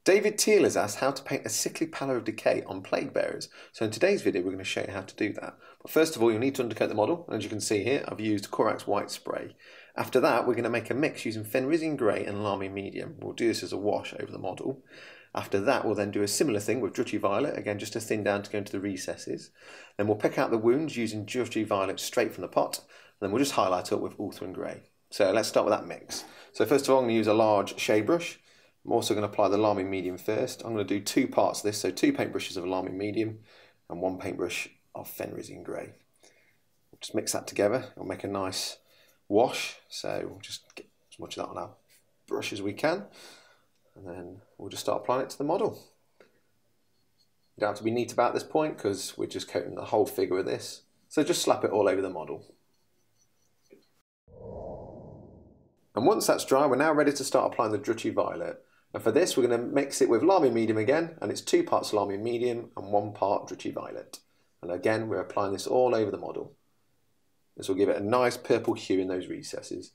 David Teal has asked how to paint a sickly pallor of decay on Plaguebearers. So in today's video we're going to show you how to do that. But first of all you'll need to undercoat the model, and as you can see here I've used Corax white spray. After that we're going to make a mix using Fenrisian grey and Lamy medium. We'll do this as a wash over the model. After that we'll then do a similar thing with Drutchy violet, again just to thin down to go into the recesses. Then we'll pick out the wounds using Drutchy violet straight from the pot, and then we'll just highlight up with Ulthuan grey. So let's start with that mix. So first of all I'm going to use a large shade brush. I'm also going to apply the Lamy medium first. I'm going to do two parts of this, so 2 paintbrushes of Lamy medium and 1 paintbrush of Fenrisian grey. Just mix that together, it'll make a nice wash, so we'll just get as much of that on our brush as we can, and then we'll just start applying it to the model. You don't have to be neat about this point because we're just coating the whole figure with this, so just slap it all over the model. And once that's dry, we're now ready to start applying the Drutchy violet. And for this, we're going to mix it with Lamy medium again, and it's 2 parts Lamy medium and 1 part Drutchy violet. And again, we're applying this all over the model. This will give it a nice purple hue in those recesses.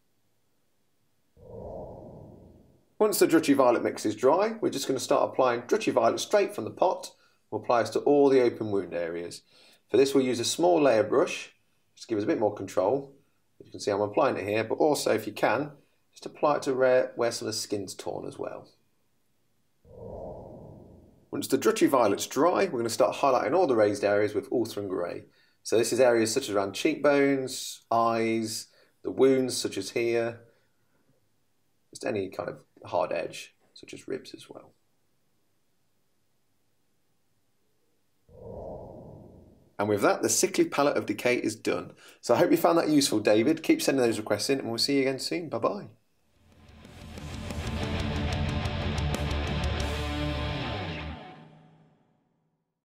Once the Drutchy violet mix is dry, we're just going to start applying Drutchy violet straight from the pot. We'll apply this to all the open wound areas. For this, we'll use a small layer brush, just to give us a bit more control. You can see I'm applying it here, but also if you can, just apply it to where some of the skin's torn as well. Once the Drutchy violet's dry, we're going to start highlighting all the raised areas with Ulthuan grey. So this is areas such as around cheekbones, eyes, the wounds such as here, just any kind of hard edge such as ribs as well. And with that, the sickly palette of decay is done. So I hope you found that useful, David. Keep sending those requests in and we'll see you again soon. Bye-bye.